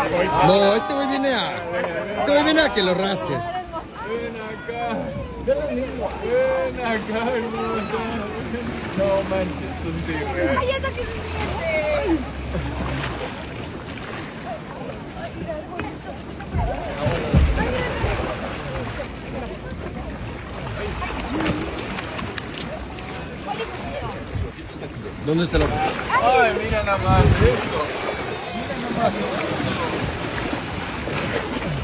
No, este güey viene a... Este güey viene a que lo rasques. Ven acá. Ven acá, hermosa. No manches, esto es irreal. ¡Ay, hasta que se siente! ¿Dónde está la...? Ay, mira nada más esto. Mira nada más.